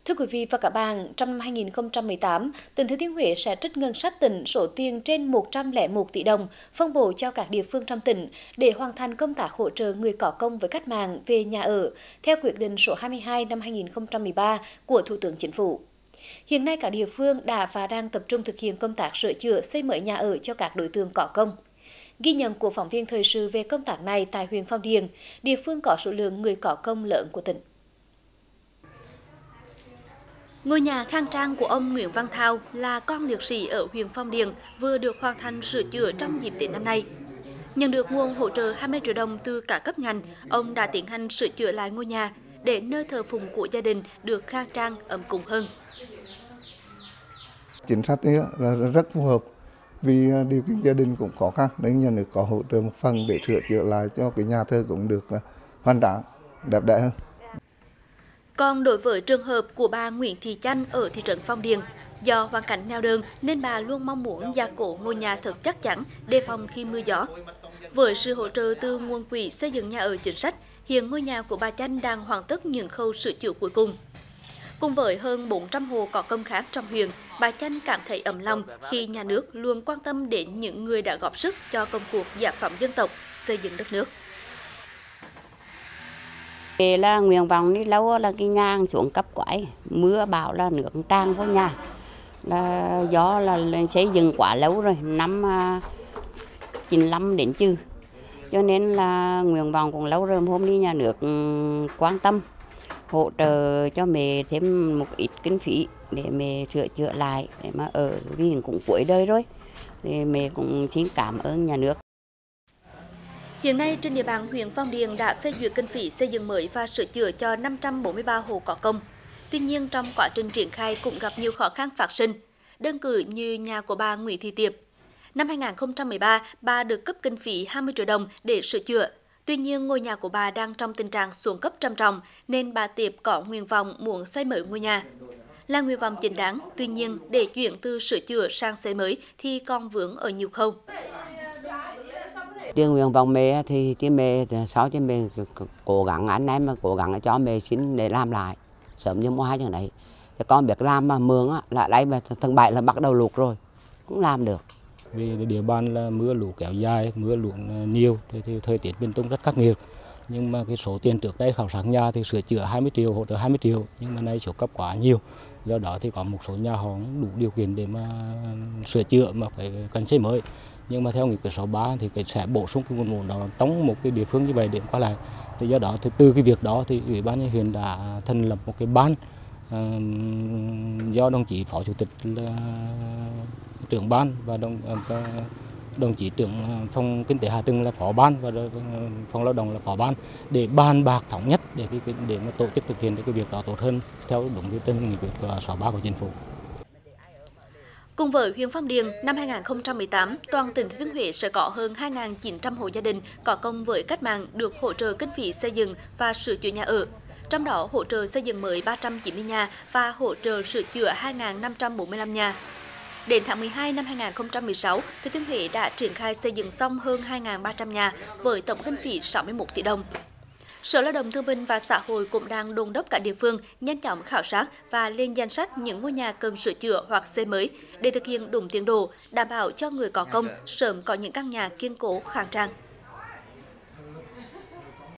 Thưa quý vị và các bạn, trong năm 2018, tỉnh Thừa Thiên Huế sẽ trích ngân sách tỉnh số tiền trên 101 tỷ đồng phân bổ cho các địa phương trong tỉnh để hoàn thành công tác hỗ trợ người có công với cách mạng về nhà ở, theo quyết định số 22 năm 2013 của Thủ tướng Chính phủ. Hiện nay các địa phương đã và đang tập trung thực hiện công tác sửa chữa xây mới nhà ở cho các đối tượng có công. Ghi nhận của phóng viên thời sự về công tác này tại huyện Phong Điền, địa phương có số lượng người có công lớn của tỉnh. Ngôi nhà khang trang của ông Nguyễn Văn Thao là con liệt sĩ ở huyện Phong Điền vừa được hoàn thành sửa chữa trong dịp Tết năm nay. Nhận được nguồn hỗ trợ 20 triệu đồng từ các cấp ngành, ông đã tiến hành sửa chữa lại ngôi nhà để nơi thờ phụng của gia đình được khang trang ấm cúng hơn. Chính sách ấy là rất phù hợp vì điều kiện gia đình cũng khó khăn nên nhà nước có hỗ trợ một phần để sửa chữa lại cho cái nhà thờ cũng được hoàn trả đẹp đẽ hơn. Còn đối với trường hợp của bà Nguyễn Thị Chanh ở thị trấn Phong Điền, do hoàn cảnh neo đơn nên bà luôn mong muốn gia cố ngôi nhà thật chắc chắn, đề phòng khi mưa gió. Với sự hỗ trợ từ nguồn quỹ xây dựng nhà ở chính sách, hiện ngôi nhà của bà Chanh đang hoàn tất những khâu sửa chữa cuối cùng. Cùng với hơn 400 hộ có công khác trong huyện, bà Chanh cảm thấy ấm lòng khi nhà nước luôn quan tâm đến những người đã góp sức cho công cuộc giải phóng dân tộc, xây dựng đất nước. Là nguyện vọng đi lâu là cái nhà xuống cấp quái, mưa bão là nước tràn vào nhà, là do là xây dựng quá lâu rồi, năm 95 đến chứ, cho nên là nguyện vọng cũng lâu rồi. Hôm nay nhà nước quan tâm hỗ trợ cho mẹ thêm một ít kinh phí để mẹ sửa chữa lại, để mà ở vì cũng cuối đời rồi thì mẹ cũng xin cảm ơn nhà nước. Hiện nay trên địa bàn huyện Phong Điền đã phê duyệt kinh phí xây dựng mới và sửa chữa cho 543 hộ có công. Tuy nhiên trong quá trình triển khai cũng gặp nhiều khó khăn phát sinh. Đơn cử như nhà của bà Nguyễn Thị Tiệp. Năm 2013, bà được cấp kinh phí 20 triệu đồng để sửa chữa. Tuy nhiên ngôi nhà của bà đang trong tình trạng xuống cấp trầm trọng nên bà Tiệp có nguyện vọng muốn xây mới ngôi nhà. Là nguyện vọng chính đáng, tuy nhiên để chuyển từ sửa chữa sang xây mới thì còn vướng ở nhiều khâu. Tiếng nguyện vọng mẹ thì mẹ sau chứ mẹ cố gắng, anh em mà cố gắng cho mẹ xin để làm lại sớm như mua hai chẳng đấy. Con biết làm mà mương là đây mà tháng 7 là bắt đầu lụt rồi, cũng làm được. Vì địa bàn là mưa lũ kéo dài, mưa lũ nhiều thì thời tiết miền Trung rất khắc nghiệt. Nhưng mà cái số tiền trước đây khảo sát nhà thì sửa chữa 20 triệu, hỗ trợ 20 triệu, nhưng mà nay số cấp quá nhiều. Do đó thì có một số nhà họ không đủ điều kiện để mà sửa chữa mà phải cần xây mới. Nhưng mà theo nghị quyết 63 thì sẽ bổ sung cái nguồn vốn đó trong một cái địa phương như vậy để qua lại. Thì do đó thì từ cái việc đó thì Ủy ban nhân huyện đã thành lập một cái ban do đồng chí phó chủ tịch là trưởng ban và đồng chí trưởng phòng kinh tế hạ tầng là phó ban và phòng lao động là phó ban để bàn bạc thống nhất để mà tổ chức thực hiện cái việc đó tốt hơn theo đúng cái tinh nghị quyết 63 của chính phủ. Cùng với huyện Phong Điền, năm 2018, toàn tỉnh Thừa Thiên Huế sẽ có hơn 2.900 hộ gia đình có công với cách mạng được hỗ trợ kinh phí xây dựng và sửa chữa nhà ở. Trong đó hỗ trợ xây dựng mới 390 nhà và hỗ trợ sửa chữa 2.545 nhà. Đến tháng 12 năm 2016, Thừa Thiên Huế đã triển khai xây dựng xong hơn 2.300 nhà với tổng kinh phí 61 tỷ đồng. Sở Lao động Thương binh và Xã hội cũng đang đôn đốc các địa phương nhanh chóng khảo sát và lên danh sách những ngôi nhà cần sửa chữa hoặc xây mới để thực hiện đúng tiến độ, đảm bảo cho người có công sớm có những căn nhà kiên cố khang trang.